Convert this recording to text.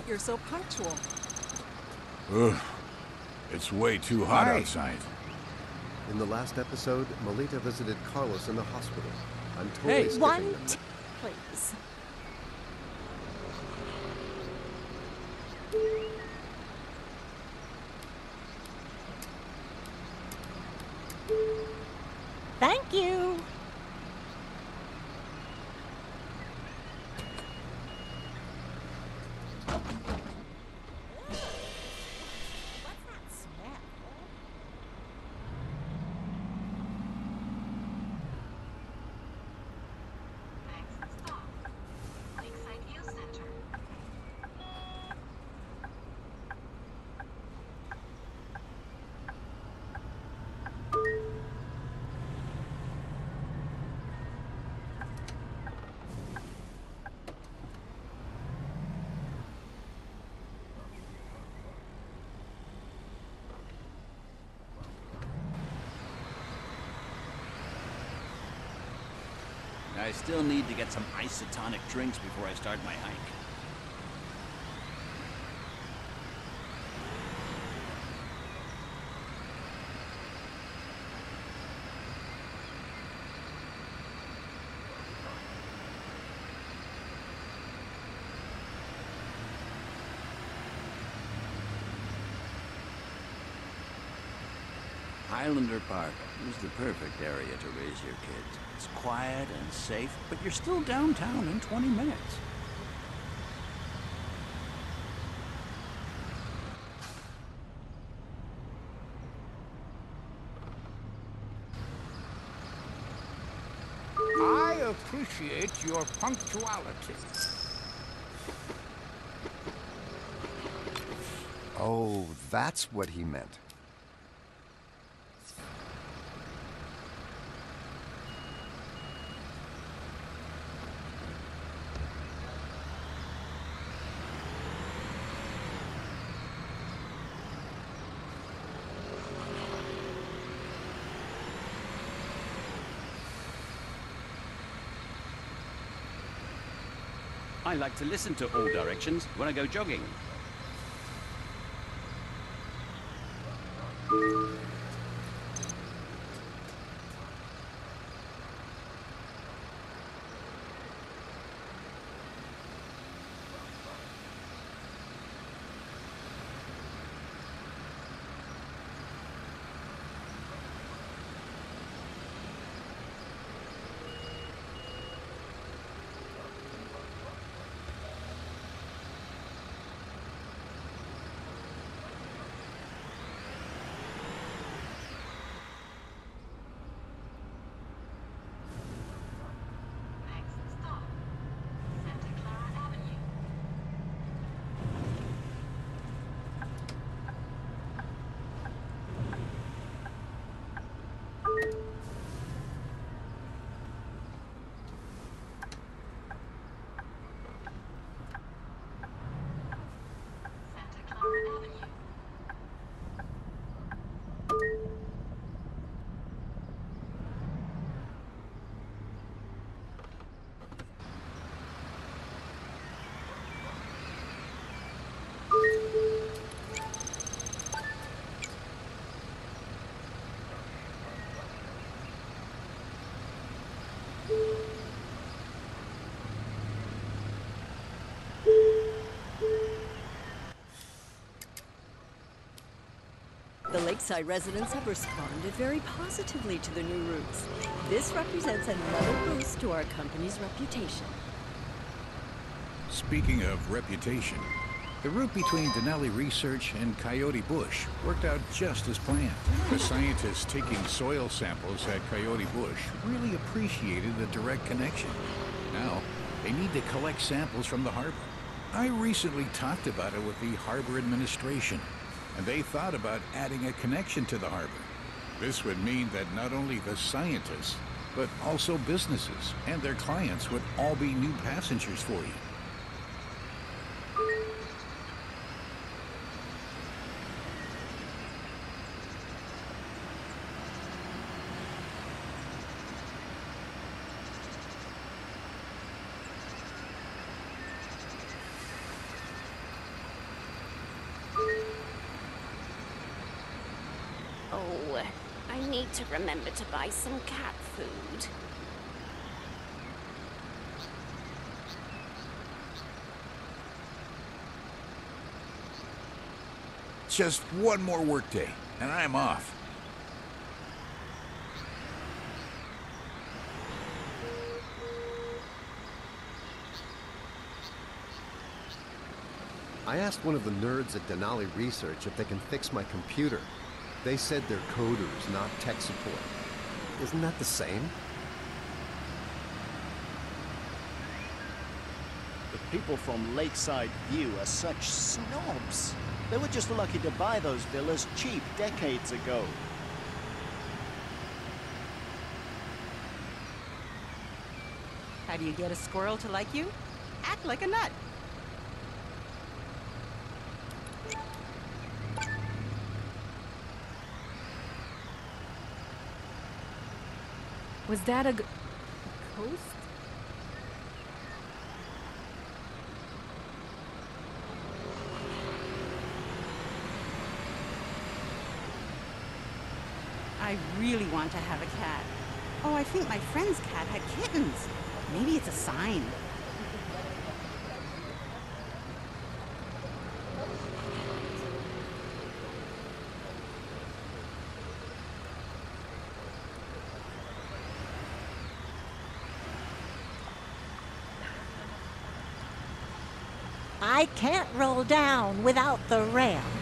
you're so punctual. Ugh. It's way too hot outside. In the last episode, Melita visited Carlos in the hospital. I'm totally skipping them. Please. Thank you. Lakeside View Center. I still need to get some isotonic drinks before I start my hike. Highlander Park is the perfect area to raise your kids. It's quiet and safe, but you're still downtown in 20 minutes. I appreciate your punctuality. Oh, that's what he meant. I like to listen to all directions when I go jogging. Next stop, Santa Clara Avenue. Santa Clara Avenue. The Lakeside residents have responded very positively to the new routes. This represents another boost to our company's reputation. Speaking of reputation, the route between Denali Research and Coyote Bush worked out just as planned. The scientists taking soil samples at Coyote Bush really appreciated the direct connection. Now, they need to collect samples from the harbor. I recently talked about it with the harbor administration, and they thought about adding a connection to the harbor. This would mean that not only the scientists, but also businesses and their clients would all be new passengers for you. I need to remember to buy some cat food. Just one more workday, and I'm off. I asked one of the nerds at Denali Research if they can fix my computer. They said they're coders, not tech support. Isn't that the same? The people from Lakeside View are such snobs. They were just lucky to buy those villas cheap decades ago. How do you get a squirrel to like you? Act like a nut. Was that a ghost? I really want to have a cat. Oh, I think my friend's cat had kittens. Maybe it's a sign. I can't roll down without the ramp.